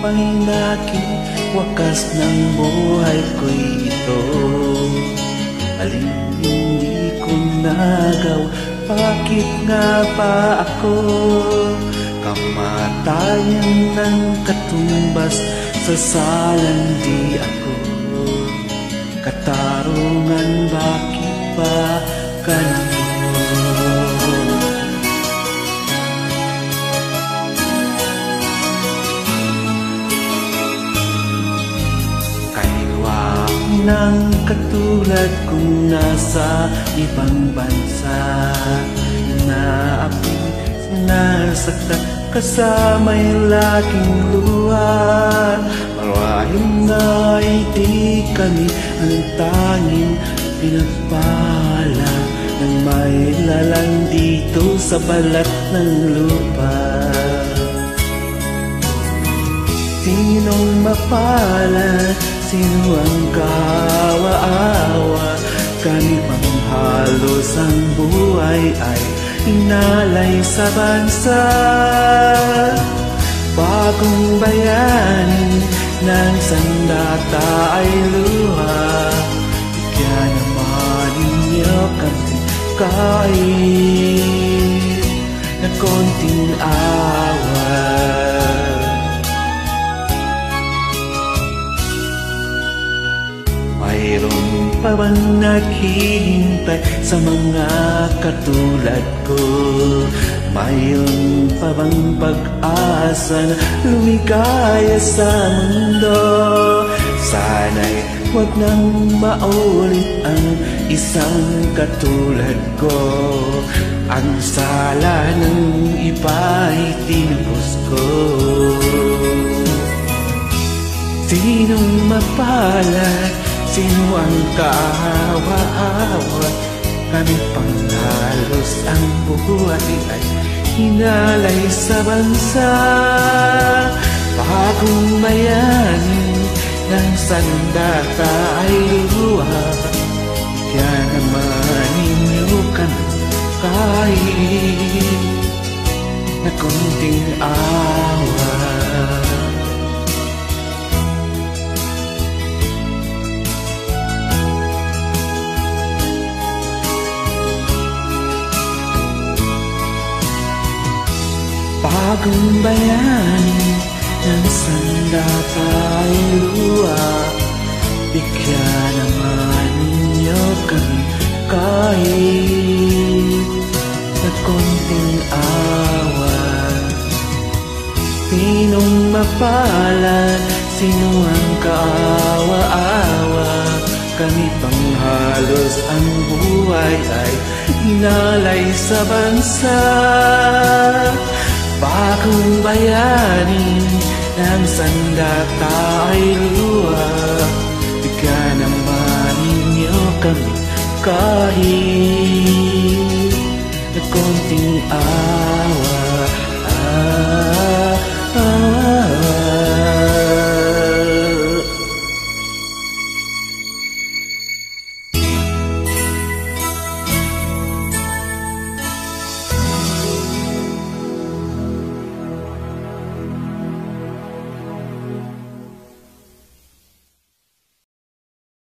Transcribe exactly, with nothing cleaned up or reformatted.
panginaking wakas ng buhay ko'y ito. Alin hindi ko nagawa, bakit nga ba ako? Kamatayan ng katumbas, sasalan di ako. Katarungan, bakit ba ganito? Nang katulad kong nasa ibang bansa, naapin, sinasaktan, kasama'y laging luha. Marahil na di kami ang tanging pinagpala ng may lalang dito sa balat ng lupa. Sinong mapalad? Sino ang kawa-awa? Kami pang halos ang buhay ay inalay sa bansa. Bagong bayani ng sandata ay luha. Bigyan naman ninyo kami kahit na konting awa. Mayroon pa bang naghihintay sa mga katulad ko? Mayroon pa bang pag-asa na lumigaya sa mundo? Sana'y huwag nang maulit ang isang katulad ko. Ang sala ng iba'y tinubos ko. Sinong mapalad? Sino ang kaawa-awa? Kami pang halos ang buhay ay hinalay sa bansa. Bagong bayani ng sandata ay luha. Kaya naman ninyo kami kahit na konting awa. Bagong bayani ng sandata ay luha. Bigyan naman ninyo kami kahit na konting awa. Sinong mapalad? Sino ang kaawa-awa? Kami pang halos ang buhay ay hinalay sa bansa. Bagong bayani ng sandata ay luha. Bigyan naman ninyo kami kahit na konting awa. Ah.